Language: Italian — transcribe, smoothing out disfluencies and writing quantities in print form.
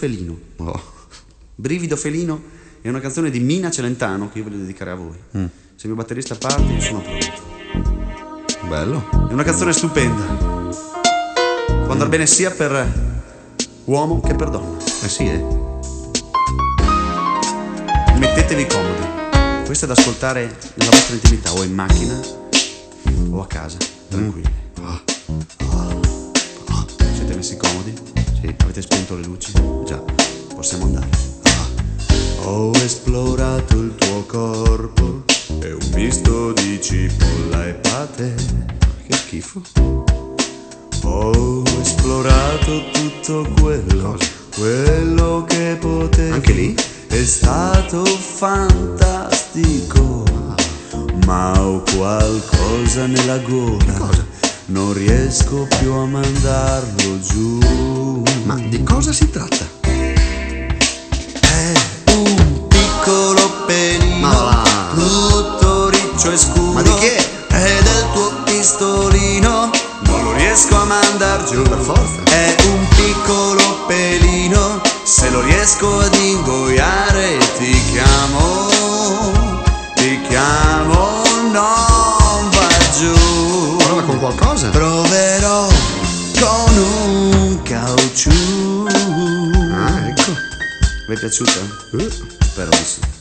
Felino. Oh. Brivido Felino è una canzone di Mina Celentano che io voglio dedicare a voi. Se il mio batterista parte, io sono pronto. Bello. È una canzone stupenda. Può andare bene sia per uomo che per donna. Sì, Mettetevi comodi. Questo è da ascoltare nella vostra intimità, o in macchina o a casa, tranquilli. Siete messi comodi? Sì. Avete spento le luci? Già, possiamo andare. Ho esplorato il tuo corpo, è un misto di cipolla e pate. Che schifo. Ho esplorato tutto quello che potevo. Anche lì? È stato fantastico, ma ho qualcosa nella gola. Cosa? Non riesco più a mandarlo giù. Ma di cosa si tratta? È un piccolo pelino, Ma va. tutto riccio e scuro. Ma di chi è? È del tuo pistolino, non lo riesco a mandar giù. Per forza. È un piccolo pelino, se lo riesco ad ingoiare ti chiamo, non va giù. Prova con qualcosa. Proverò con un caucciù. Ah, ecco. Vi è piaciuta? Spero di sì.